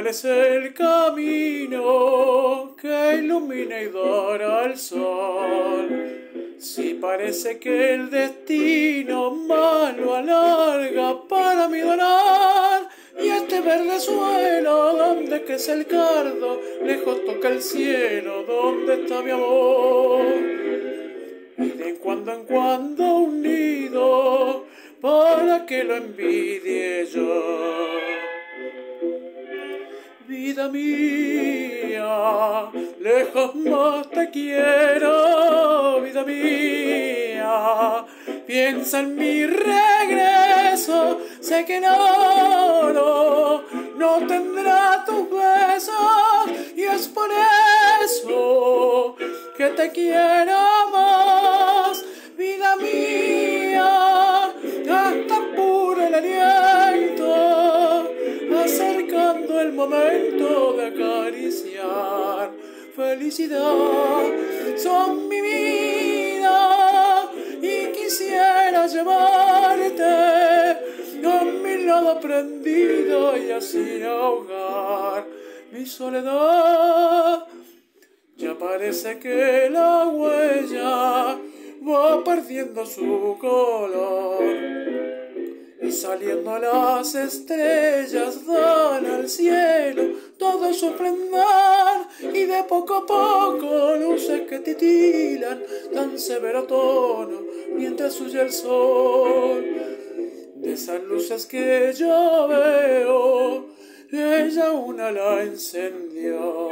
es el camino que ilumina y dora el sol. Si parece que el destino malo alarga para mi donar, y este verde suelo donde crece el cardo, lejos toca el cielo, ¿dónde está mi amor? Y de en cuando un nido para que lo envidie yo. Vida mía, lejos más te quiero, vida mía, piensa en mi regreso, sé que no tendrá tus besos, y es por eso que te quiero más, vida mía, hasta puro el aliento, acercando el momento de acariciar. Felicidad, son mi vida, y quisiera llevarte a mi lado prendido y así ahogar mi soledad. Ya parece que la huella va perdiendo su color, y saliendo las estrellas dan al cielo todo su esplendor, y de poco a poco luces que titilan tan severo tono mientras huye el sol. De esas luces que yo veo, ella una la encendió.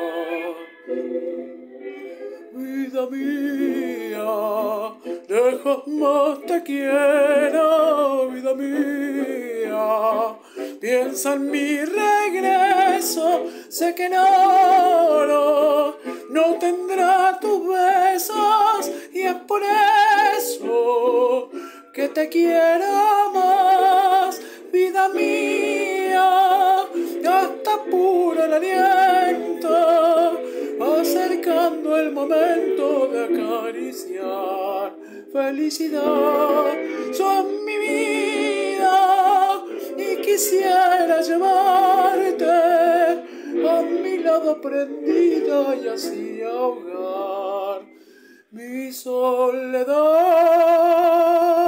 Vida mía, lejos más te quiero, vida mía, piensa en mi regreso, sé que no tendrá tus besos, y es por eso que te quiero más, vida mía, hasta puro el aliento, acercando el momento de acariciar. Felicidad, son mi vida, y quisiera llevarte a mi lado prendida y así ahogar mi soledad.